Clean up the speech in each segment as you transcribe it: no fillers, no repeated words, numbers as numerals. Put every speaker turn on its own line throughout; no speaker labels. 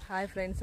Hi friends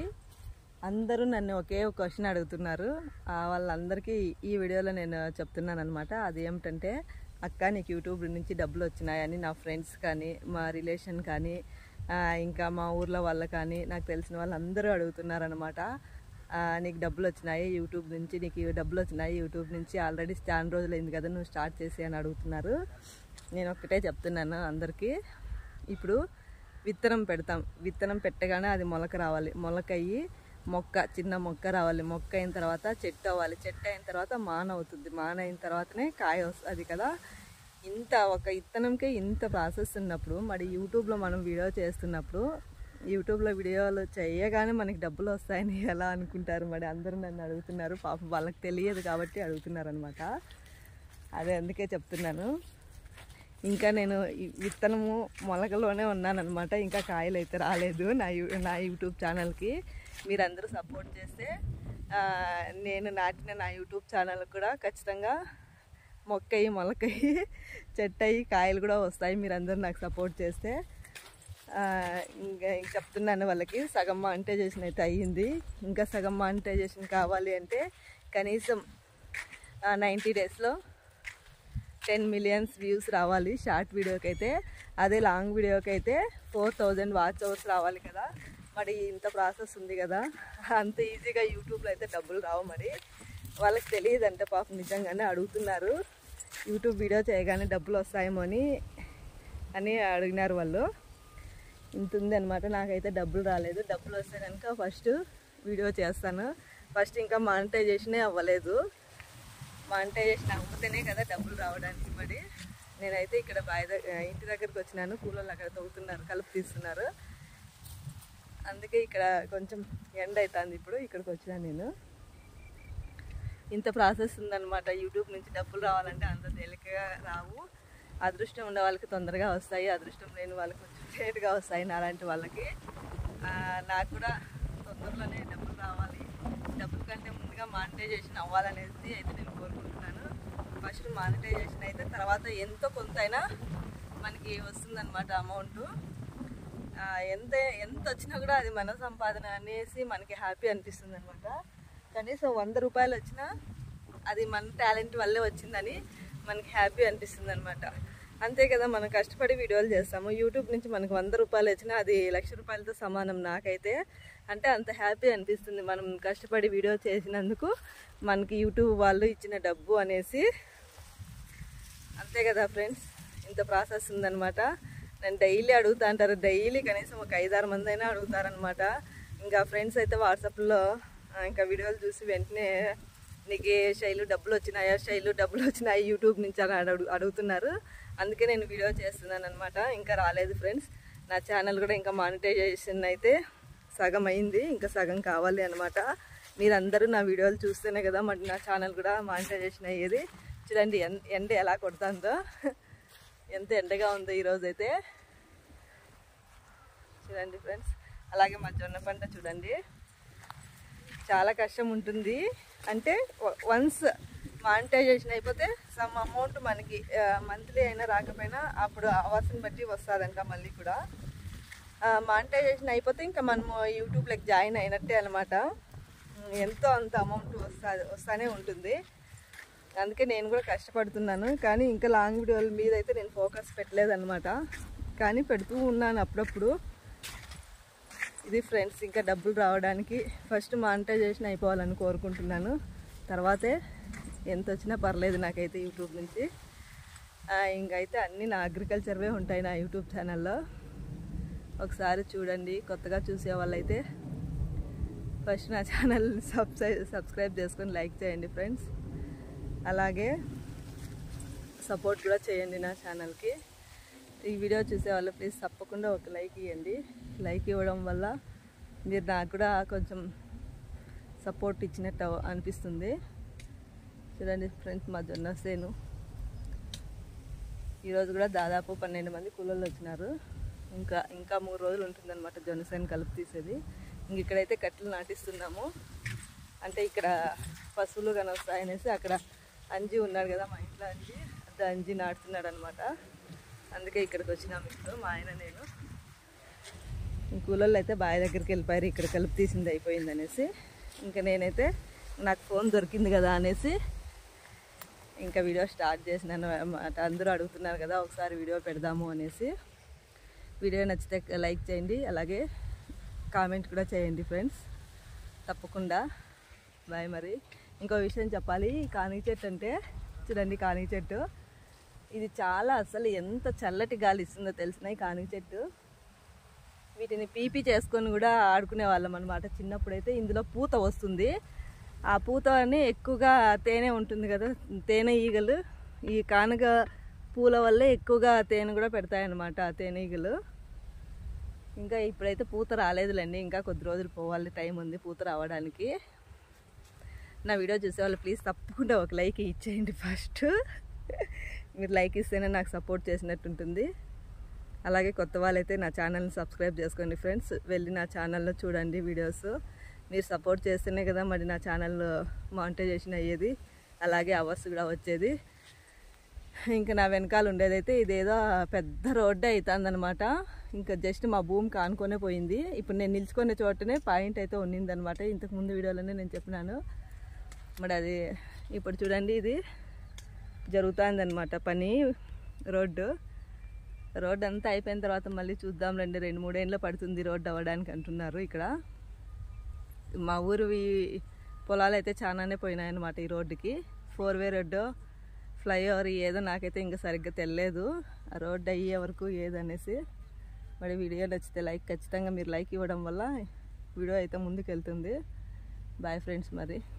అందరూ నన్ను ఒకే ఒక క్వశ్చన్ అడుగుతున్నారు. వాళ్ళందరికీ ఈ వీడియోలో నేను చెప్తున్నాను అనమాట. అది ఏమిటంటే, అక్క నీకు యూట్యూబ్ నుంచి డబ్బులు వచ్చినాయని నా ఫ్రెండ్స్ కానీ, మా రిలేషన్ కానీ, ఇంకా మా ఊర్లో వాళ్ళు కానీ, నాకు తెలిసిన వాళ్ళందరూ అడుగుతున్నారనమాట. నీకు డబ్బులు వచ్చినాయి యూట్యూబ్ నుంచి, నీకు డబ్బులు వచ్చినాయి యూట్యూబ్ నుంచి, ఆల్రెడీ చాలా రోజులైంది కదా నువ్వు స్టార్ట్ చేసి అని అడుగుతున్నారు. నేను ఒక్కటే చెప్తున్నాను అందరికీ, ఇప్పుడు విత్తనం పెడతాం. విత్తనం పెట్టగానే అది మొలక రావాలి. మొలకయ్యి చిన్న మొక్క రావాలి. మొక్క అయిన తర్వాత చెట్టు అవ్వాలి. చెట్టు అయిన తర్వాత మాన అవుతుంది. మాన అయిన తర్వాతనే కాయ వస్తుంది కదా. ఒక విత్తనంకే ఇంత ప్రాసెస్ ఉన్నప్పుడు, మరి యూట్యూబ్లో మనం వీడియో చేస్తున్నప్పుడు, యూట్యూబ్లో వీడియోలు చేయగానే మనకి డబ్బులు వస్తాయని ఎలా అనుకుంటారు? మరి అందరూ నన్ను అడుగుతున్నారు. పాపం వాళ్ళకి తెలియదు కాబట్టి అడుగుతున్నారు అనమాట. అదే అందుకే చెప్తున్నాను. ఇంకా నేను విత్తనము మొలకలోనే ఉన్నానన్నమాట. ఇంకా కాయలు అయితే రాలేదు నా యూట్యూబ్ ఛానల్కి. మీరందరూ సపోర్ట్ చేస్తే నేను నాటిన నా యూట్యూబ్ ఛానల్ కూడా ఖచ్చితంగా మొలకయ్యి చెట్టు అయ్యి కాయలు కూడా వస్తాయి. మీరందరూ నాకు సపోర్ట్ చేస్తే. ఇంకా చెప్తున్నాను వాళ్ళకి, సగం మానిటైజేషన్ అయితే అయ్యింది. ఇంకా సగం మానిటైజేషన్ కావాలి అంటే కనీసం 90 డేస్లో 10 మిలియన్స్ వ్యూస్ రావాలి షార్ట్ వీడియోకి అయితే. అదే లాంగ్ వీడియోకి అయితే 4000 వాచ్ అవర్స్ రావాలి కదా. మరి ఇంత ప్రాసెస్ ఉంది కదా, అంత ఈజీగా యూట్యూబ్లో అయితే డబ్బులు రావు. మరి వాళ్ళకి తెలియదంటే పాపం నిజంగానే అడుగుతున్నారు. యూట్యూబ్ వీడియో చేయగానే డబ్బులు వస్తాయేమో అని అడిగినారు వాళ్ళు. ఇంత ఉంది అనమాట. నాకైతే డబ్బులు రాలేదు. డబ్బులు వస్తే కనుక ఫస్ట్ వీడియో చేస్తాను. ఫస్ట్ ఇంకా మానిటైజేషనే అవ్వలేదు. మానిటైజేషన్ అవ్వతేనే కదా డబ్బులు రావడానికి. మరి నేనైతే ఇక్కడ ఇంటి దగ్గరికి వచ్చినాను. కూలోళ్ళు అక్కడ తవ్వుతున్నారు, కలుపు తీస్తున్నారు. అందుకే ఇక్కడ కొంచెం ఎండ అవుతుంది. ఇప్పుడు ఇక్కడికి వచ్చినా నేను. ఇంత ప్రాసెస్ ఉందన్నమాట. యూట్యూబ్ నుంచి డబ్బులు రావాలంటే అంత తేలికగా రావు. అదృష్టం ఉన్న వాళ్ళకి తొందరగా వస్తాయి, అదృష్టం లేని వాళ్ళకి కొంచెం లేట్గా వస్తాయి. నాలాంటి వాళ్ళకి. నాకు కూడా తొందరలోనే డబ్బులు రావాలి. డబ్బుల కంటే ముందుగా మానిటైజేషన్ అవ్వాలనేది అయితే నేను కోరుకుంటున్నాను. ఫస్ట్ మానిటైజేషన్ అయితే తర్వాత ఎంతో కొంత అయినా మనకి వస్తుందన్నమాట అమౌంట్. ఎంత వచ్చినా కూడా అది మన సంపాదన అనేసి మనకి హ్యాపీ అనిపిస్తుంది అనమాట. కనీసం 100 రూపాయలు వచ్చినా అది మన టాలెంట్ వల్లే వచ్చిందని మనకి హ్యాపీ అనిపిస్తుంది అనమాట. అంతే కదా, మనం కష్టపడి వీడియోలు చేస్తాము. యూట్యూబ్ నుంచి మనకు 100 రూపాయలు వచ్చినా అది 1,00,000 రూపాయలతో సమానం నాకైతే. అంటే అంత హ్యాపీ అనిపిస్తుంది మనం కష్టపడి వీడియో చేసినందుకు మనకి యూట్యూబ్ వాళ్ళు ఇచ్చిన డబ్బు అనేసి. అంతే కదా ఫ్రెండ్స్, ఇంత ప్రాసెస్ ఉందన్నమాట. నేను డైలీ అడుగుతా అంటారు. డైలీ కనీసం ఒక 5-6 మంది అయినా అడుగుతారనమాట. ఇంకా ఫ్రెండ్స్ అయితే వాట్సాప్లో ఇంకా వీడియోలు చూసి వెంటనే నీకు శైలు డబ్బులు వచ్చినాయి యూట్యూబ్ నుంచి అని అడుగుతున్నారు. అందుకే నేను వీడియో చేస్తున్నాను అనమాట. ఇంకా రాలేదు ఫ్రెండ్స్. నా ఛానల్ కూడా ఇంకా మానిటైజేషన్ అయితే సగం అయింది, ఇంకా సగం కావాలి అనమాట. మీరందరూ నా వీడియోలు చూస్తేనే కదా మరి నా ఛానల్ కూడా మానిటైజేషన్ అయ్యేది. చూడండి ఎండ ఎలా కొడుతుందో, ఎంత ఎండగా ఉందో ఈరోజైతే. చూడండి ఫ్రెండ్స్. అలాగే మా జొన్న పంట చూడండి, చాలా కష్టం ఉంటుంది. అంటే వన్స్ మానిటైజేషన్ అయిపోతే సమ్ అమౌంట్ మనకి మంత్లీ అయినా రాకపోయినా అప్పుడు అవర్స్ని బట్టి వస్తుందంట. మళ్ళీ కూడా మానిటైజేషన్ అయిపోతే ఇంకా మనము యూట్యూబ్లోకి జాయిన్ అయినట్టే అనమాట. ఎంతో అంత అమౌంట్ వస్తానే ఉంటుంది. అందుకే నేను కూడా కష్టపడుతున్నాను. కానీ ఇంకా లాంగ్ వీడియోల మీద అయితే నేను ఫోకస్ పెట్టలేదన్నమాట. కానీ పెడుతూ ఉన్నాను అప్పుడప్పుడు. ఇది ఫ్రెండ్స్, ఇంకా డబ్బులు రావడానికి ఫస్ట్ మానిటైజేషన్ అయిపోవాలని కోరుకుంటున్నాను. తర్వాతే ఎంత వచ్చినా పర్లేదు నాకైతే యూట్యూబ్ నుంచి. ఇంకైతే అన్నీ నా అగ్రికల్చర్వే ఉంటాయి నా యూట్యూబ్ ఛానల్లో. ఒకసారి చూడండి. కొత్తగా చూసే వాళ్ళైతే ఫస్ట్ నా ఛానల్ సబ్స్క్రైబ్ చేసుకొని లైక్ చేయండి ఫ్రెండ్స్. అలాగే సపోర్ట్ కూడా చేయండి నా ఛానల్కి. ఈ వీడియో చూసే వాళ్ళు ప్లీజ్ తప్పకుండా ఒక లైక్ ఇవ్వండి. లైక్ ఇవ్వడం వల్ల మీరు నాకు కూడా కొంచెం సపోర్ట్ ఇచ్చినట్టు అనిపిస్తుంది. చూడండి ఫ్రెండ్స్, మా జొన్న సేను. ఈరోజు కూడా దాదాపు 12 మంది కూలోళ్ళు వచ్చినారు. ఇంకా 3 రోజులు ఉంటుందన్నమాట జొన్న సేను కలుపు తీసేది. ఇక్కడైతే కట్టెలు నాటిస్తున్నాము. అంటే ఇక్కడ పశువులు కానీ వస్తాయనేసి అక్కడ అంజి ఉన్నాడు కదా మా ఇంట్లో, అంజి నాటుతున్నాడు అనమాట. అందుకే ఇక్కడికి వచ్చినాము ఇప్పుడు మా ఆయన నేను. కూలోళ్ళు అయితే బావి దగ్గరికి వెళ్ళిపోయారు, ఇక్కడ కలుపు తీసింది అయిపోయింది అనేసి. ఇంకా నేనైతే నాకు ఫోన్ దొరికింది కదా అనేసి ఇంకా వీడియో స్టార్ట్ చేసినాను అన్నమాట. అందరూ అడుగుతున్నారు కదా ఒకసారి వీడియో పెడదాము అనేసి. వీడియో నచ్చితే లైక్ చేయండి, అలాగే కామెంట్ కూడా చేయండి ఫ్రెండ్స్, తప్పకుండా. బాయ్. మరి ఇంకో విషయం చెప్పాలి, కానిగ చెట్టు అంటే చూడండి, కానిగ చెట్టు ఇది చాలా అసలు ఎంత చల్లటి గాలి ఇస్తుందో తెలిసిన ఈ కానిగ చెట్టు. వీటిని పీపీ చేసుకొని కూడా ఆడుకునే వాళ్ళం అనమాట చిన్నప్పుడైతే. ఇందులో పూత వస్తుంది, ఆ పూతని ఎక్కువగా తేనె ఉంటుంది కదా, తేనె ఈగలు ఈ కానగ పూల వల్లే ఎక్కువగా తేనె కూడా పెడతాయన్నమాట ఆ తేనె ఈగలు. ఇంకా ఇప్పుడైతే పూత రాలేదులేండి, ఇంకా కొద్ది రోజులు పోవాలి, టైం ఉంది పూత రావడానికి. నా వీడియో చూసేవాళ్ళు ప్లీజ్ తప్పకుండా ఒక లైక్ ఇచ్చేయండి ఫస్ట్. మీరు లైక్ ఇస్తేనే నాకు సపోర్ట్ చేసినట్టు ఉంటుంది. అలాగే కొత్త వాళ్ళైతే నా ఛానల్ని సబ్స్క్రైబ్ చేసుకోండి ఫ్రెండ్స్, వెళ్ళి నా ఛానల్లో చూడండి వీడియోస్. మీరు సపోర్ట్ చేస్తేనే కదా మరి నా ఛానల్లో మానిటైజేషన్ అయ్యేది, అలాగే అవర్స్ కూడా వచ్చేది. ఇంకా నా వెనకాల ఉండేదైతే ఇదేదో పెద్ద రోడ్డు అవుతుందనమాట. ఇంకా జస్ట్ మా భూమికి ఆనుకొనే పోయింది. ఇప్పుడు నేను నిల్చుకునే చోటనే పాయింట్ అయితే ఉన్నిందనమాట, ఇంతకుముందు వీడియోలోనే నేను చెప్పినాను. మరి అది ఇప్పుడు చూడండి, ఇది జరుగుతుందన్నమాట పని. రోడ్డు అంతా అయిపోయిన తర్వాత మళ్ళీ చూద్దాం రండి, 2-3 ఏళ్ళు పడుతుంది రోడ్డు అవ్వడానికి అంటున్నారు. ఇక్కడ మా ఊరు పొలాలు అయితే చాలానే పోయినాయన్నమాట ఈ రోడ్డుకి. 4-వే రోడ్డు, ఫ్లైఓవర్ ఏదో నాకైతే ఇంకా సరిగ్గా తెలియదు ఆ రోడ్డు అయ్యే వరకు ఏదనేసి. మరి వీడియో నచ్చితే లైక్, ఖచ్చితంగా మీరు లైక్ ఇవ్వడం వల్ల వీడియో అయితే ముందుకు వెళ్తుంది. బాయ్ ఫ్రెండ్స్ మరి.